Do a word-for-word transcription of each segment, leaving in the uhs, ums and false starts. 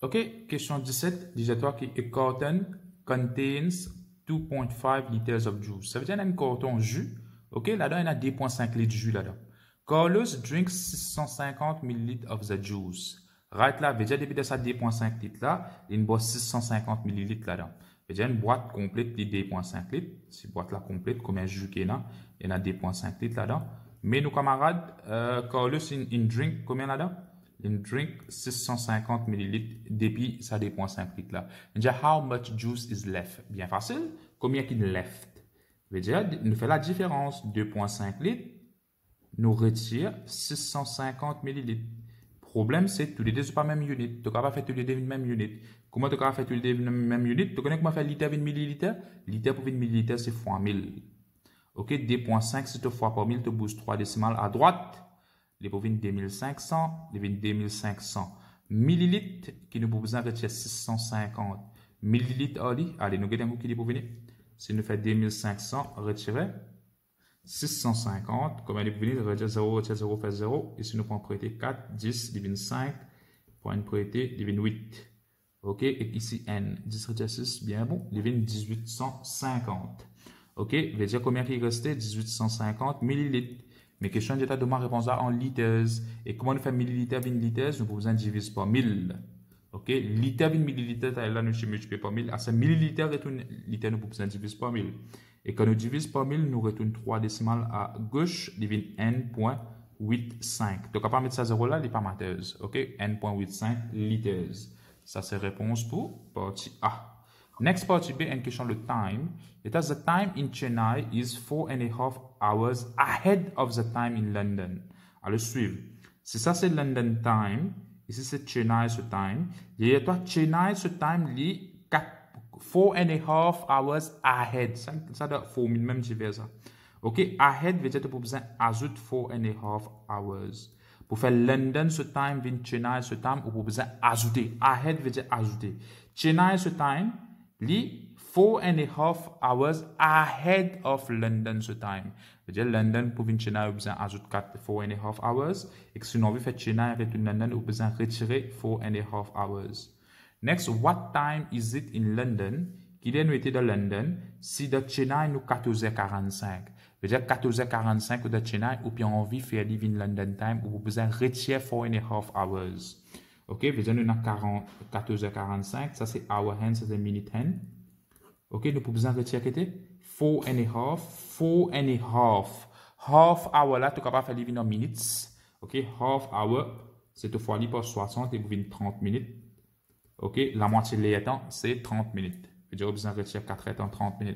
Ok, question dix-sept. Dis-toi que a carton contains two point five liters of juice. Ça veut dire qu'il y a un carton jus. Ok, là-dedans, il y a deux virgule cinq litres de jus là-dedans. Carlos drinks six cent cinquante millilitres of the juice. Right là, veut dire depuis de ça deux virgule cinq litres là, il boit six cent cinquante millilitres là-dedans. Veut dire une boîte complète de deux virgule cinq litres. Si boîte là complète, combien de jus qu'il y a, il y en a deux virgule cinq litres là-dedans. Mais nos camarades, euh, Carlos, il, il drink combien là-dedans? Il drink six cent cinquante millilitres depuis ça deux virgule cinq litres là. Veut dire how much juice is left? Bien facile. Combien qu'il left? Veut dire, nous fait la différence. deux virgule cinq litres, nous retire six cent cinquante millilitres. Problème, c'est que tous les deux, ce n'est pas la même unité. Tu ne peux pas faire tous les deux une même unité. Comment tu peux faire tous les deux une même unité? Tu connais comment faire litre avec millilitre? Litre pour une millilitre, c'est fois mille. Ok, deux virgule cinq, si tu fois par mille, tu bouges trois décimales à droite. Les pour deux mille cinq cents, les deux mille cinq cents millilitres, qui nous besoin de retirer six cent cinquante millilitres. Allez, nous regardons qui est pour venir. Si nous faisons deux mille cinq cents, retirer six cent cinquante, comme elle est pour venir, retirer zéro, retirer zéro, fait zéro. Ici, nous prenons priorité quatre, dix, divine cinq, pour une priorité, divine huit. Ok, et ici, N, dix, retirer six, bien bon, divine dix-huit cent cinquante. Ok, veut dire combien il restait? dix-huit cent cinquante millilitres. Mais question d'état de ma réponse en litres. Et comment nous faisons millilitres avec litres? Nous pouvons diviser par mille. Ok, litre avec millilitres, là nous multiplions par mille. À ce millilitres retourne litre, nous pouvons diviser par mille. Et quand nous divisons par mille, nous retournons trois décimales à gauche, divine n point huit cinq. Donc, on va mettre ça zéro là, il n'est pas mateuse. Ok, n point huit cinq litres. Ça, c'est réponse pour partie A. Next party B, une question le time. It has the time in Chennai is four and a half hours ahead of the time in London. Alors, suivre. Si ça, c'est London time, ici, c'est Chennai ce time. Et toi, Chennai ce time, lit four and a half hours ahead. Ça, ça doit formule même divers ça. Ok, ahead veut dire que tu as besoin d'ajouter four and a half hours. Pour faire London ce time, vin Chennai ce time, ou pour besoin ajouter. Ahead veut dire ajouter. Chennai ce time, lit four and a half hours ahead of London ce time. Veut dire London pour venir Chennai, vous besoin ajouter four and a half hours. Et que si on veut faire Chennai avec une London, vous besoin retirer four and a half hours. Next, what time is it in London? Qu'il est nous était de London, si de Chennai nous quatorze heures quarante-cinq. Veut dire quatorze heures quarante-cinq de Chennai, ou bien on vit faire live in London time, ou vous besoin retirer four and a half hours. Ok, veut dire nous avons quatorze heures quarante-cinq, ça c'est hour hand, ça c'est minute hand. Ok, nous pouvons besoin retirer qu'était four and a half, four and a half. Half hour là, tu es capable de faire live in minutes. Ok, half hour, c'est deux fois libre soixante et vous venez trente minutes. Ok, la moitié de l'état, c'est trente minutes. Je dirais besoin de retirer quatre états en trente minutes.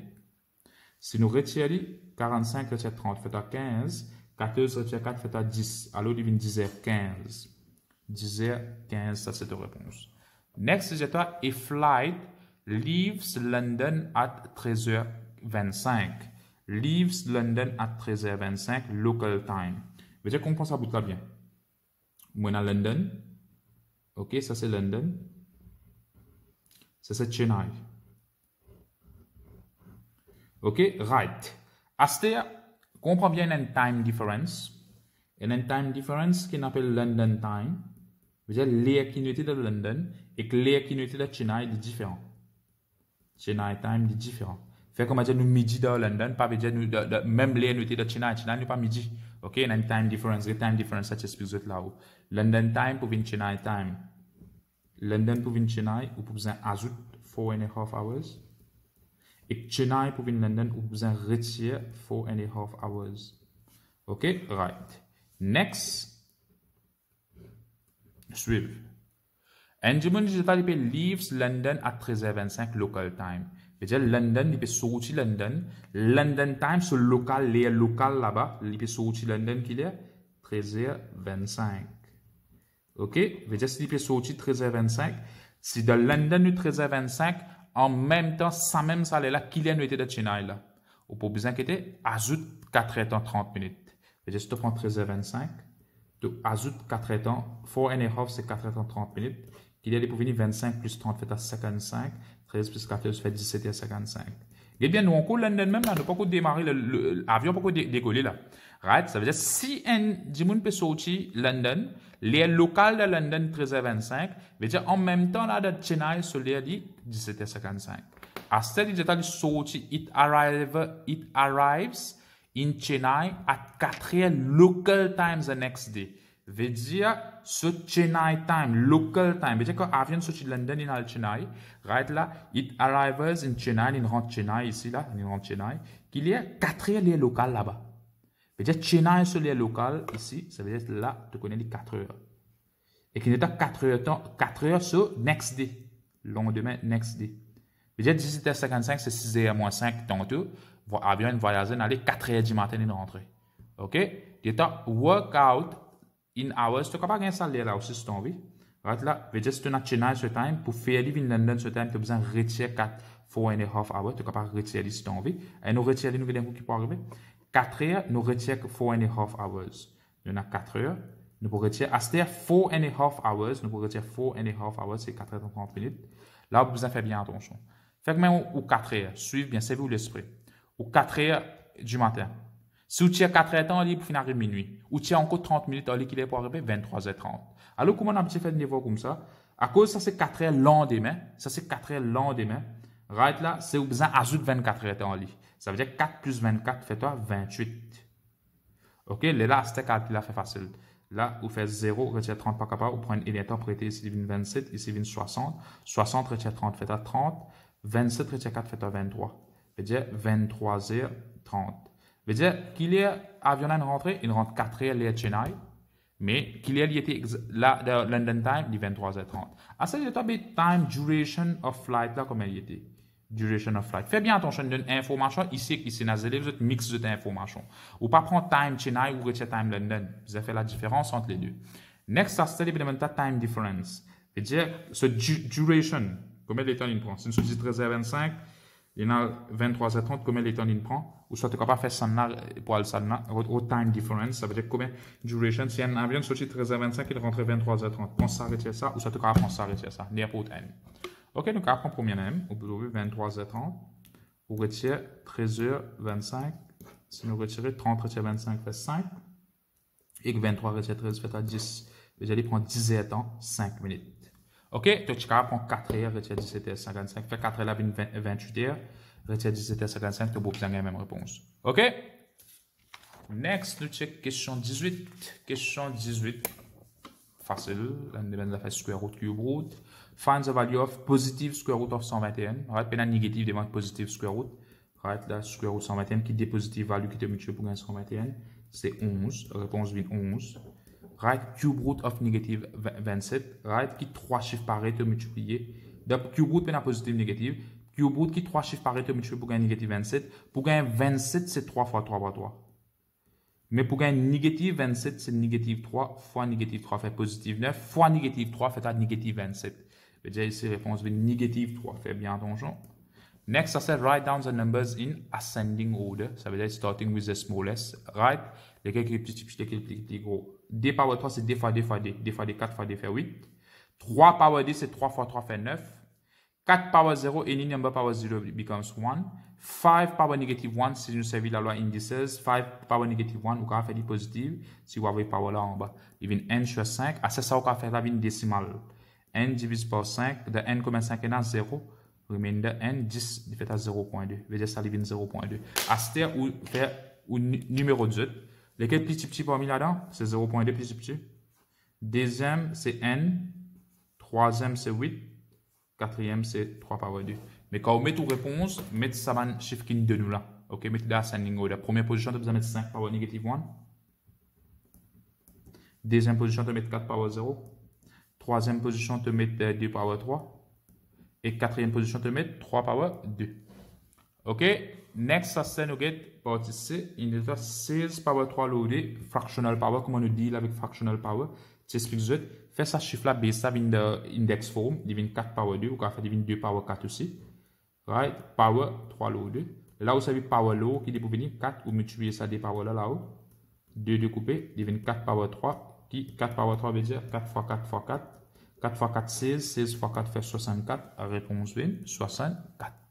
Si nous retirons quarante-cinq, retire trente, fait à quinze. quatorze, retire quatre, fait à dix. Alors, il devient dix heures quinze. dix heures quinze, ça c'est ta réponse. Next, c'est toi, a flight leaves London at treize heures vingt-cinq. Leaves London at treize heures vingt-cinq, local time. Je veux dire qu'on pense à bout là bien. Moi, à London. Ok, ça c'est London. Ça, c'est Chennai. OK, right. Astea, comprend bien une time difference. Et une time difference qu'on appelle London time. Vous avez l'air qui de London et que l'air qui de Chennai est différent. Chennai time est différent. Fait comme dire nous midi dans London, pas veut dire nous de, de, même l'air de Chennai. Chennai n'est pas midi. OK, il y a une time difference. La time difference, ça t'explique là-haut. London time pour une Chennai time. London pour venir Chennai, vous pouvez ajouter four and a half hours. Et Chennai pour venir London, vous pouvez retirer four and a half hours. OK? Right. Next. Suivre. Anjuman Digital leaves London at treize heures vingt-cinq local time. C'est-à-dire London, il peut sortir London. London time, c'est local, l'air local là-bas. Il peut sortir London qui est treize heures vingt-cinq. OK? Veut dire, si il peut sortir treize heures vingt-cinq, si de London, treize heures vingt-cinq, en même temps, sans même salaire là, qu'il y a une de Chennai là. Ou pour vous inquiéter, ajoute quatre heures trente minutes. Veut dire, si tu prends treize heures vingt-cinq, tu ajoutes quatre heures, four and a half, c'est quatre heures trente minutes. Qu'il y a pour venir vingt-cinq plus trente fait à cinquante-cinq, treize plus quatorze fait dix-sept heures cinquante-cinq. Eh bien, nous, on coule London même là, nous pas démarrer l'avion, pas dé décoller là. Right? Ça veut dire, si un Jimoun peut sortir London, les locales de London treize heures vingt-cinq, veut dire, en même temps là, de Chennai, sur l'air dit dix-sept heures cinquante-cinq. À ce stade, il sorti, it arrive, it arrives in Chennai at quatre heures local time the next day. Veut dire, ce Chennai time, local time, veut dire quand l'avion sorti de London, il est Chennai, right là, it arrives in Chennai, il rentre Chennai ici là, il rentre Chennai, qu'il y a quatre heures les locales là-bas. Veut dire, Chennai sur les locales ici, ça veut dire là, tu connais les quatre heures. Et qu'il y a quatre heures, quatre heures sur next day, lendemain, next day. Veut dire, dix-sept heures cinquante-cinq, c'est six heures moins cinq tantôt, avion voyager, aller quatre heures du matin, il rentre. OK? Tu as workout in hours, tu n'as pas gagné ça là aussi, si tu as envie. Right là, veut dire, si tu as Chennai ce time, pour faire livre in London ce time, tu as besoin de retirer quatre, four and a half hours, tu n'as pas retirer si tu as envie. Et nous retirons, nous avons qui peut arriver. quatre heures, nous retirons four and a half hours. Nous avons quatre heures, nous pouvons retirer, à cette four and a half hours, nous pouvons retirer four and a half hours, c'est quatre heures trente minutes. Là, vous avez fait bien attention. Fait que même aux quatre heures, suivez bien, c'est vous l'esprit. Aux quatre heures du matin. Si vous tirez quatre heures, temps libre pour finir à minuit. Ou tirez encore trente minutes, en liquide pour arriver vingt-trois heures trente. Alors, comment on a un petit fait de niveau comme ça? À cause, ça c'est quatre heures lendemain. Ça c'est quatre heures lendemain. Right là, c'est vous besoin d'ajouter vingt-quatre heures temps libre. Ça veut dire quatre plus vingt-quatre fait toi vingt-huit. OK? Là, c'est calcul là fait facile. Là, vous faites zéro, retirez trente pas capable, vous prenez un temps prêté ici, il vingt-sept, ici, il soixante. soixante, retirez trente, fait à trente. vingt-sept, retirez quatre, fait à vingt-trois. Veut dire vingt-trois heures trente. Veut dire qu'il y a avion à rentrer, il rentre quatre heures les Chennai, mais qu'il y a il était là de London time, il vingt-trois heures trente. À ça, il y a time duration of flight là comme il était. Duration of flight. Fais bien attention d'une information ici ici dans les vous êtes mix de informations. Ou pas prendre time Chennai ou retirer time London. Vous avez fait la différence entre les deux. Next, ça c'est l'élément time difference. Veut dire ce du, duration. Combien de temps il prend? Si nous sommes treize heures vingt-cinq, il y a vingt-trois heures trente, combien de temps il prend? Ou soit tu ne peux pas faire ça pour aller ça au time difference, ça veut dire combien de duration. Si un avion sorti treize heures vingt-cinq, il rentre vingt-trois heures trente. Pense ça, retirer ça, ou soit tu peux pas prendre ça, retirer ça. N'importe n. OK, donc après, premier M, on peut trouver vingt-trois heures trente. On retire treize heures vingt-cinq. Si nous retirons trente, retire vingt-cinq, fait cinq. Et que vingt-trois, retire treize, fait à dix. Vous allez prendre dix heures temps, cinq minutes. OK, donc tu prends quatre heures, retire dix-sept heures cinquante-cinq. Fait quatre heures, là, vingt-huit heures. Retire dix-sept heures cinquante-cinq, tu as besoin de la même réponse. OK? Next, nous check question dix-huit. Question dix-huit. Facile. On a fait square root, cube root. Find the value of positive square root of cent vingt et un. Right, puis la négative devant positive square root. Right, la square root cent vingt et un qui est positive value qui est multiplié pour cent vingt et un. C'est onze. Réponse vient onze. Right, cube root of negative vingt-sept. Right, qui trois chiffres pareils te multiplier. Donc, cube root, puis la positive négative. Cube root qui trois chiffres pareils te multiplier pour gagner négative vingt-sept. Pour gagner vingt-sept, c'est trois fois trois fois trois. Mais pour gagner négative vingt-sept, c'est négative trois fois négative trois fait positive neuf fois négative trois fait à négative vingt-sept. Je vais dire ici, réponse de négative trois. Fais bien attention. Next, ça c'est write down the numbers in ascending order. Ça veut dire starting with the smallest. Right? Lesquels qui est plus petit, lesquels qui est plus gros. D power trois, c'est D fois D fois D. D fois D, quatre fois D fait huit. trois power D, c'est trois fois trois fait neuf. quatre power zéro, any number power zero becomes one. five power negative one, si nous servons la loi indices. five power negative one, vous pouvez faire du positif. Si vous avez power là en bas. Il vient n sur cinq. À ce ça, vous pouvez faire la ligne décimale. N divise par cinq. De n comme cinq, est zéro. Remainder n, dix, il fait à zéro virgule deux. Veut dire ça, il vient zéro virgule deux. À ce terme, vous faites le numéro dix. Lequel petit petit parmi là-dedans? C'est zéro virgule deux petit petit. Deuxième, c'est n. Troisième, c'est huit. Quatrième, c'est trois power deux. Mais quand vous mettez vos réponses, mettez ça dans le chiffre qui nous donne là. OK, mettez dans ascending order. Première position, vous allez mettre cinq power negative un. Deuxième position, vous mettez quatre power zéro. Troisième position, vous mettez deux power trois. Et quatrième position, vous mettez trois power deux. OK, next, ça c'est nous get partie C. Il y a seize power trois loadé, fractional power. Comment on deal avec fractional power? J'explique ça. Fais ça chiffre là, base ça in the index form, divine quatre power deux, ou quand fait divine deux power quatre aussi. Right? Power trois load. Là où ça veut power low qui est pour venir quatre, ou multiplier ça des power là là-haut. deux découpé, divine quatre power trois, qui quatre power trois veut dire quatre fois quatre fois quatre. quatre fois quatre, seize, seize fois quatre fait soixante-quatre. Réponse vingt, soixante-quatre.